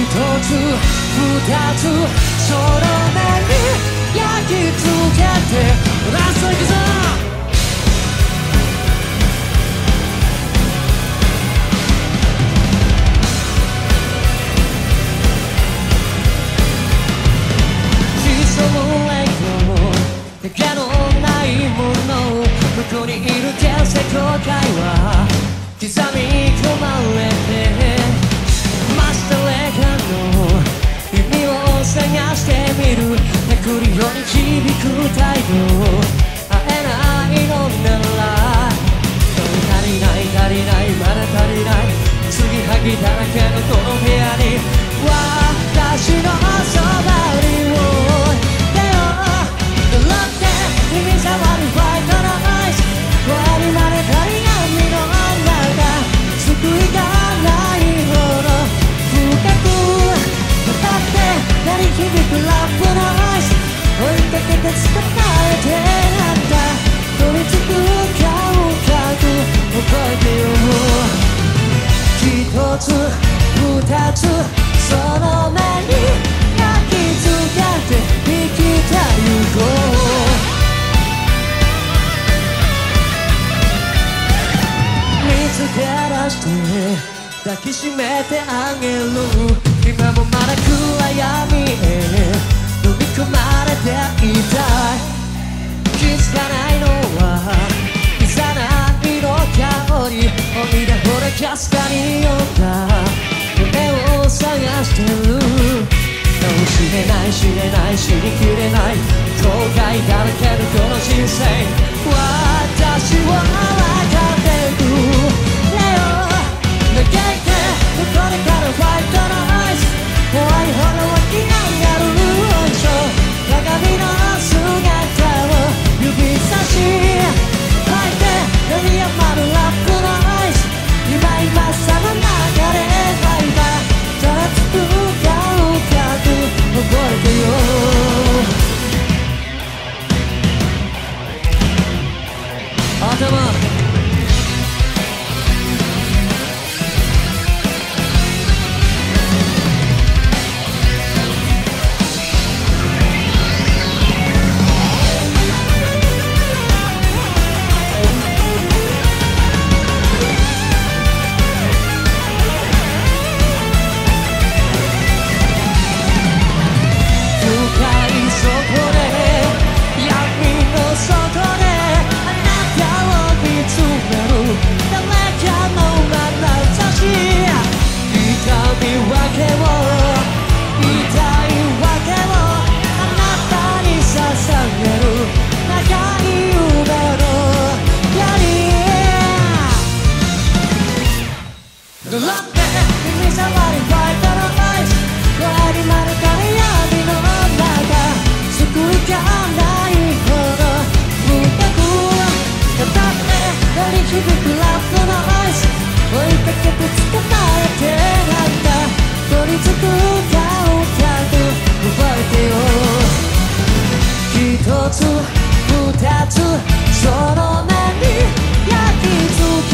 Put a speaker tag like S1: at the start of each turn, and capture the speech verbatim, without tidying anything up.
S1: つ二つその目に焼き付けてラストいくぞ手がのないもの向こうにいる現世後悔は刻み込まれてました誰かの意味を探してみるめくるように響く態度会えないのなら足りない足りないまだ足りない継ぎはぎだらけのこの部屋に私のそばにを耳障りファイトのアイス終わりまで足りないの中救いがないほど深く語って鳴り響くラップのアイス追いかけて捕まえてなんだ取り付く感覚覚えてよ一つ二つその目に焼き付けて生きてゆこう見つけ出して抱きしめてあげる今もまだ暗闇へ飲み込まれていたい気づかないのはいざないの香り鬼で惚れかすかに酔った夢を探してるかもしれない知れない知りきれない後悔だらけのこの人生私は分かってる嘆いてこれからファイトのアイス怖いほど湧き上がる鏡の姿を指差し吐いて鳴りやまるラップのアイス今今さの流れバイバイざらつく感覚覚えてよ頭一つ二つその目に焼き付